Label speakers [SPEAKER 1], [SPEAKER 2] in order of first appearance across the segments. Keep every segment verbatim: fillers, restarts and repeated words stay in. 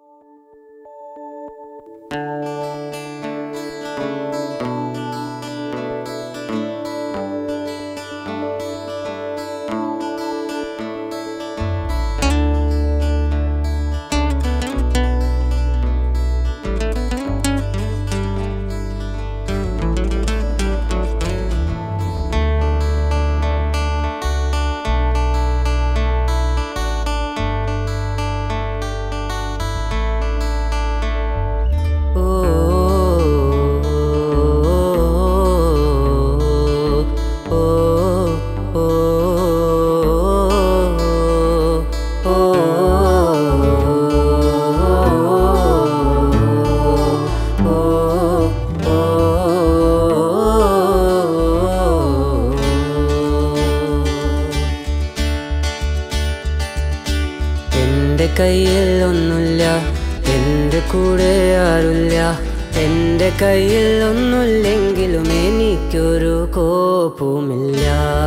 [SPEAKER 1] കയ്യിലൊന്നുമില്ല എൻ്റെ കൂടെ ആരുമില്ല എൻ്റെ കയ്യിലൊന്നുമില്ലെങ്കിലും എനിക്കൊരു കോപ്പുമില്ല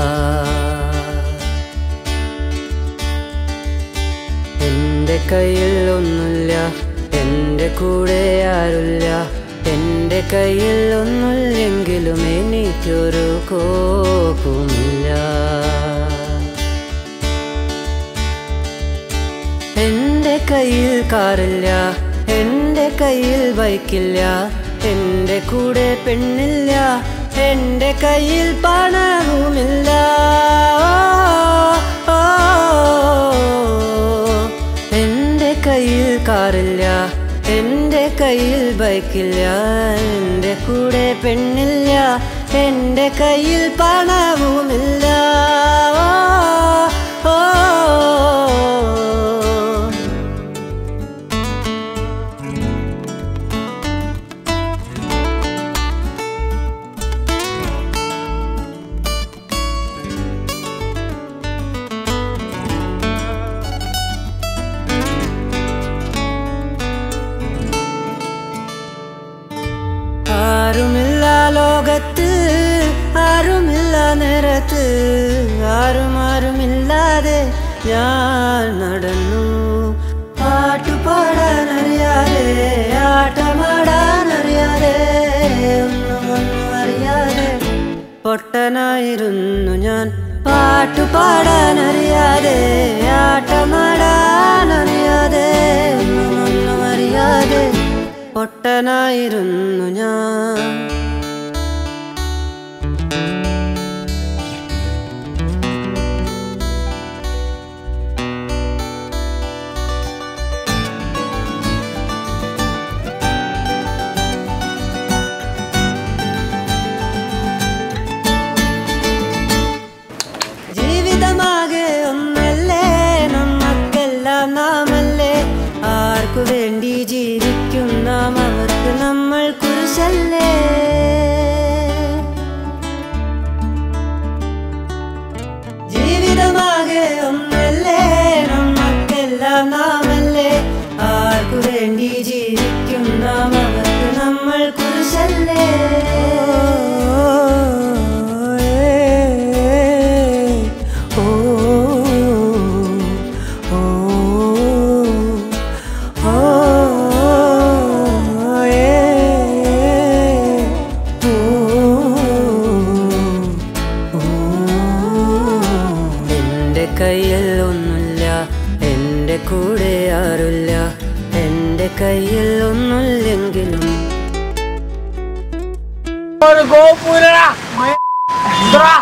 [SPEAKER 1] എൻ്റെ കയ്യിലൊന്നുമില്ല എൻ്റെ കൂടെ ആരുമില്ല എൻ്റെ കയ്യിലൊന്നുമില്ലെങ്കിലും എനിക്കൊരു കോപ്പുമില്ല എൻ്റെ കയ്യിൽ കാറില്ല എൻ്റെ കയ്യിൽ ബൈക്കില്ല എൻ്റെ കൂടെ പെണ്ണില്ല എൻ്റെ കയ്യിൽ പണവുമില്ല എൻ്റെ കയ്യിൽ കാറില്ല എൻ്റെ കയ്യിൽ ബൈക്കില്ല എൻ്റെ കൂടെ പെണ്ണില്ല എൻ്റെ കയ്യിൽ പണവുമില്ല ആരുമില്ല ലോകത്ത് ആരുമില്ല നേരത്ത് ആരും ആരുമില്ലാതെ ഞാൻ നടന്നു പാട്ടുപാടാനറിയാതെ ആട്ടമാടാനറിയാതെ ഒന്നും ഒന്നും അറിയാതെ പൊട്ടനായിരുന്നു ഞാൻ പാട്ടുപാടാനറിയാതെ ആട്ടമാടാനറിയാതെ ഒന്നും ഒന്നും അറിയാതെ പൊട്ടനായിരുന്നു ഞാൻ ജീവിതമാകെ ഒന്നല്ലേ നമ്മക്കെല്ലാം നാമല്ലേ ആർക്കു വേണ്ടി ജീവിക്കും നാം അവർക്ക് നമ്മൾ കുരിശല്ലേ ജീവിതമാകെ ഒന്നല്ലേ നമ്മക്കെല്ലാം നാമല്ലേ ആർക്കു വേണ്ടി ജീവിക്കും നാം അവർക്ക് നമ്മൾ കുരിശല്ലേ കയ്യിൽ ഒന്നുമില്ല എൻ്റെ കൂടെ ആരുമില്ല എൻ്റെ കയ്യിൽ ഒന്നുമില്ലെങ്കിലും
[SPEAKER 2] ഒരു ഗോപുര